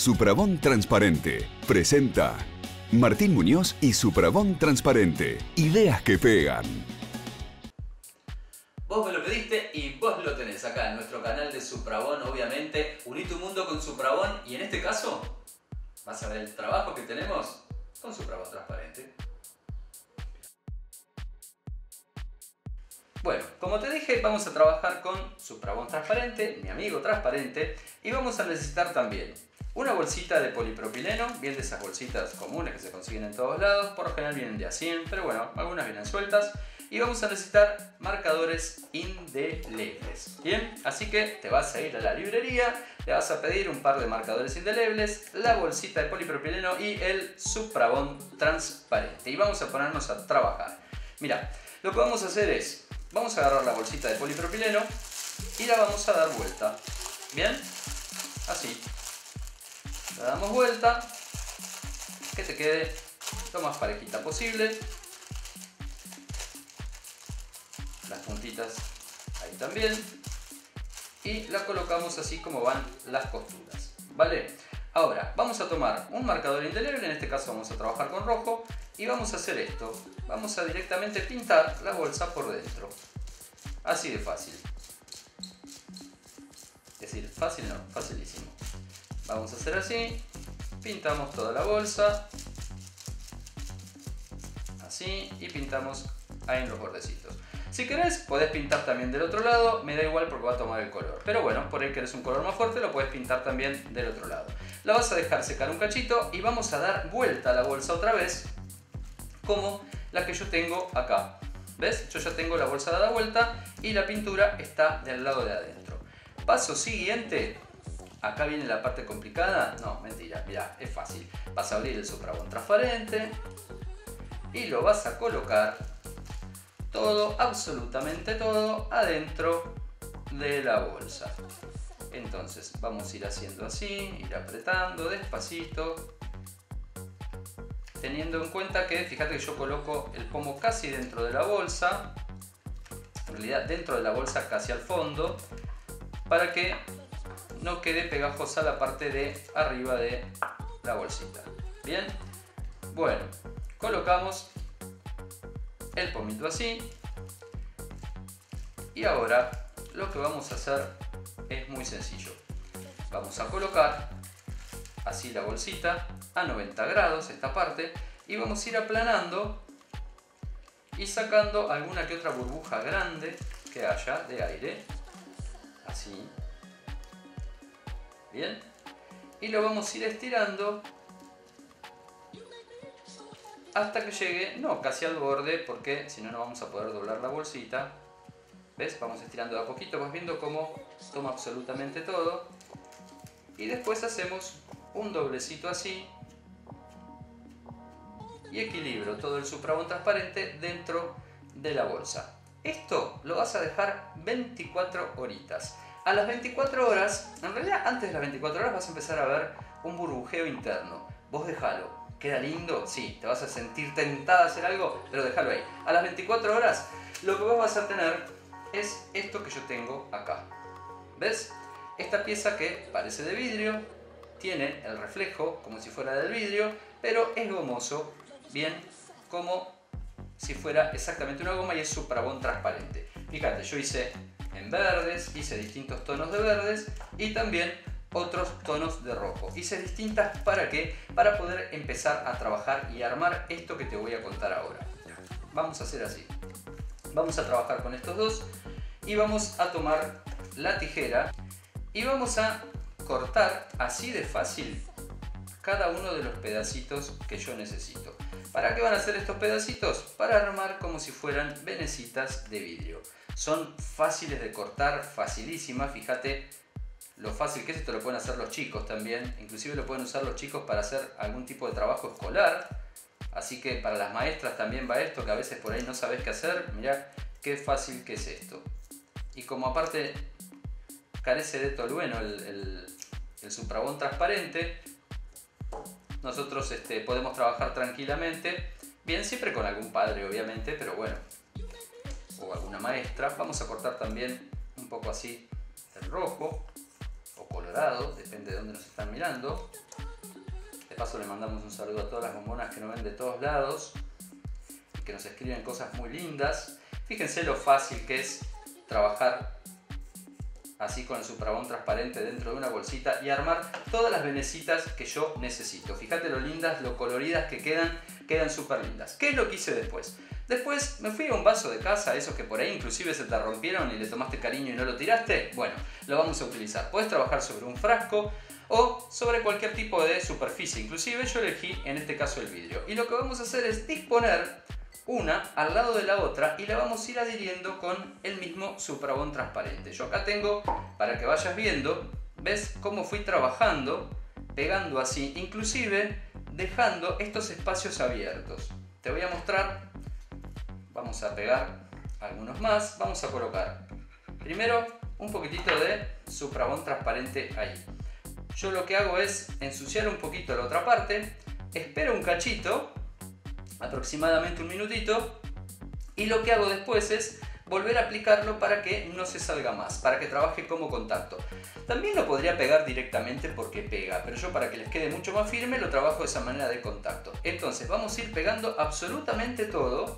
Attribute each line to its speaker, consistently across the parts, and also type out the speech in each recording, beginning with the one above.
Speaker 1: Suprabón Transparente presenta Martín Muñoz y Suprabón Transparente. Ideas que pegan.
Speaker 2: Vos me lo pediste y vos lo tenés acá en nuestro canal de Suprabón, obviamente. Uní tu mundo con Suprabón y en este caso vas a ver el trabajo que tenemos con Suprabón Transparente. Bueno, como te dije, vamos a trabajar con Suprabón Transparente, mi amigo transparente, y vamos a necesitar también una bolsita de polipropileno, bien de esas bolsitas comunes que se consiguen en todos lados, por lo general vienen de a 100, pero bueno, algunas vienen sueltas, y vamos a necesitar marcadores indelebles, ¿bien? Así que te vas a ir a la librería, le vas a pedir un par de marcadores indelebles, la bolsita de polipropileno y el Suprabón Transparente, y vamos a ponernos a trabajar. Mira, lo que vamos a hacer es, vamos a agarrar la bolsita de polipropileno y la vamos a dar vuelta, ¿bien? Así. La damos vuelta, que te quede lo más parejita posible. Las puntitas ahí también. Y la colocamos así como van las costuras, ¿vale? Ahora, vamos a tomar un marcador indeleble, en este caso vamos a trabajar con rojo, y vamos a hacer esto. Vamos a directamente pintar la bolsa por dentro. Así de fácil. Es decir, fácil no, facilísimo. Vamos a hacer así, pintamos toda la bolsa, así, y pintamos ahí en los bordecitos. Si querés, podés pintar también del otro lado, me da igual porque va a tomar el color. Pero bueno, por ahí querés un color más fuerte, lo podés pintar también del otro lado. La vas a dejar secar un cachito y vamos a dar vuelta a la bolsa otra vez, como la que yo tengo acá. ¿Ves? Yo ya tengo la bolsa dada vuelta y la pintura está del lado de adentro. Paso siguiente. Acá viene la parte complicada. No, mentira, mirá, es fácil. Vas a abrir el Suprabón Transparente y lo vas a colocar todo, absolutamente todo, adentro de la bolsa. Entonces vamos a ir haciendo así, ir apretando despacito, teniendo en cuenta que, fíjate que yo coloco el pomo casi dentro de la bolsa, en realidad dentro de la bolsa casi al fondo, para que no quede pegajosa la parte de arriba de la bolsita. Bien, bueno, colocamos el pomito así, y ahora lo que vamos a hacer es muy sencillo. Vamos a colocar así la bolsita a 90 grados, esta parte, y vamos a ir aplanando y sacando alguna que otra burbuja grande que haya de aire, así. Bien, y lo vamos a ir estirando hasta que llegue, no casi al borde, porque si no, no vamos a poder doblar la bolsita. ¿Ves? Vamos estirando de a poquito, vas viendo cómo toma absolutamente todo. Y después hacemos un doblecito así y equilibro todo el Suprabón Transparente dentro de la bolsa. Esto lo vas a dejar 24 horitas. A las 24 horas, en realidad antes de las 24 horas vas a empezar a ver un burbujeo interno. Vos dejalo. ¿Queda lindo? Sí, te vas a sentir tentada a hacer algo, pero déjalo ahí. A las 24 horas lo que vos vas a tener es esto que yo tengo acá. ¿Ves? Esta pieza que parece de vidrio, tiene el reflejo como si fuera del vidrio, pero es gomoso, bien, como si fuera exactamente una goma, y es Suprabón Transparente. Fíjate, yo hice en verdes, hice distintos tonos de verdes y también otros tonos de rojo. Hice distintas, ¿para qué? Para poder empezar a trabajar y armar esto que te voy a contar ahora. Vamos a hacer así. Vamos a trabajar con estos dos y vamos a tomar la tijera y vamos a cortar así de fácil cada uno de los pedacitos que yo necesito. ¿Para qué van a ser estos pedacitos? Para armar como si fueran venecitas de vidrio. Son fáciles de cortar, facilísimas, fíjate lo fácil que es. Esto lo pueden hacer los chicos también, inclusive lo pueden usar los chicos para hacer algún tipo de trabajo escolar. Así que para las maestras también va esto, que a veces por ahí no sabes qué hacer. Mirá qué fácil que es esto. Y como aparte carece de tolueno el Suprabón Transparente, nosotros podemos trabajar tranquilamente, bien, siempre con algún padre obviamente, pero bueno, o alguna maestra. Vamos a cortar también un poco así el rojo o color lado, depende de dónde nos están mirando. De paso le mandamos un saludo a todas las bombonas que nos ven de todos lados, que nos escriben cosas muy lindas. Fíjense lo fácil que es trabajar así con el Suprabón transparente dentro de una bolsita y armar todas las venecitas que yo necesito. Fíjate lo lindas, lo coloridas que quedan súper lindas. ¿Qué es lo que hice después? Después me fui a un vaso de casa, esos que por ahí inclusive se te rompieron y le tomaste cariño y no lo tiraste. Bueno, lo vamos a utilizar. Puedes trabajar sobre un frasco o sobre cualquier tipo de superficie. Inclusive yo elegí en este caso el vidrio. Y lo que vamos a hacer es disponer una al lado de la otra y la vamos a ir adhiriendo con el mismo Suprabón transparente. Yo acá tengo, para que vayas viendo, ¿ves cómo fui trabajando? Pegando así, inclusive dejando estos espacios abiertos. Te voy a mostrar, vamos a pegar algunos más, vamos a colocar primero un poquitito de Suprabón transparente ahí. Yo lo que hago es ensuciar un poquito la otra parte, espero un cachito, aproximadamente un minutito, y lo que hago después es volver a aplicarlo para que no se salga más, para que trabaje como contacto. También lo podría pegar directamente porque pega, pero yo para que les quede mucho más firme lo trabajo de esa manera de contacto. Entonces vamos a ir pegando absolutamente todo,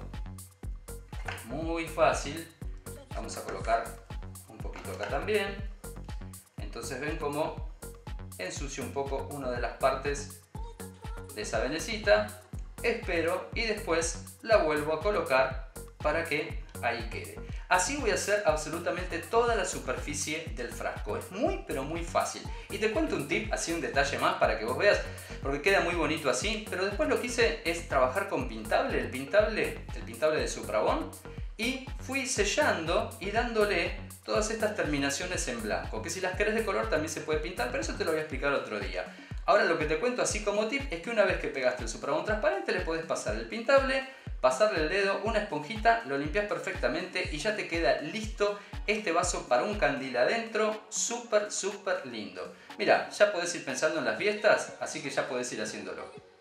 Speaker 2: muy fácil. Vamos a colocar un poquito acá también. Entonces ven cómo ensucio un poco una de las partes de esa venecita. Espero y después la vuelvo a colocar para que ahí quede. Así voy a hacer absolutamente toda la superficie del frasco. Es muy pero muy fácil. Y te cuento un tip, así un detalle más para que vos veas, porque queda muy bonito así. Pero después lo que hice es trabajar con pintable, el pintable de Suprabón, y fui sellando y dándole todas estas terminaciones en blanco, que si las querés de color también se puede pintar, pero eso te lo voy a explicar otro día. Ahora lo que te cuento así como tip es que una vez que pegaste el Suprabón transparente le podés pasar el pintable, pasarle el dedo, una esponjita, lo limpias perfectamente y ya te queda listo este vaso para un candil adentro, súper lindo. Mira, ya podés ir pensando en las fiestas, así que ya podés ir haciéndolo.